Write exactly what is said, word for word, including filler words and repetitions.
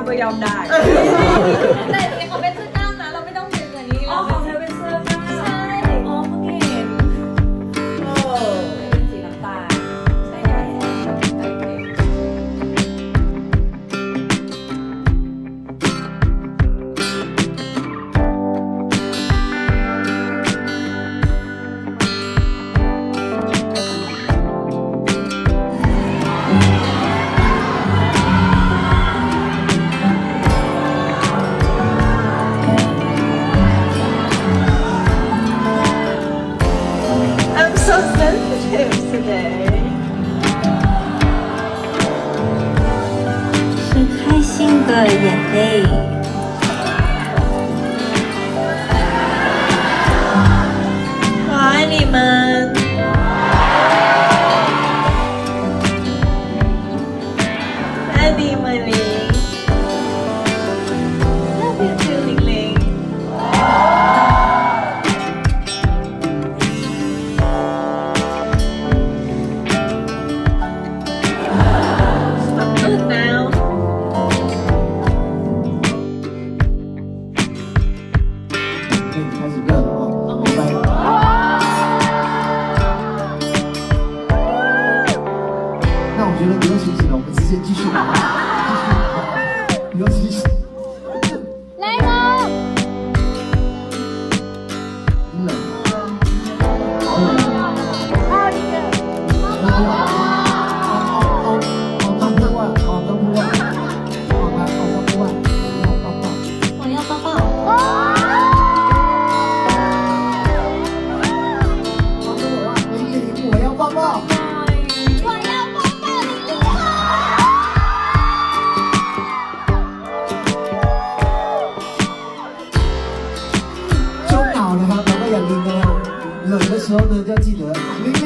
ก็ย่อมได้แต่จริงๆเขาเป็นเสื้อกล้ามนะเราไม่ต้องดึงอันนี้อ๋อของเธอเป็นเสื้อกล้ามใช่อ๋อเพิ่งเห็นโอ้เป็นสีน้ำตาลใช่ไหม的眼泪。我爱你们。爱你们零。Love you too，零零。Stop it now。 我觉得不用休息了，我们直接继续吧。不用休息。 来喽！ 冷。 好一个。 哦哦哦，当铺外，哦当铺外，好吧，哦当铺外，要抱抱。 我要抱抱。 我说我要零零，我要抱抱。冷的时候呢，要记得零零。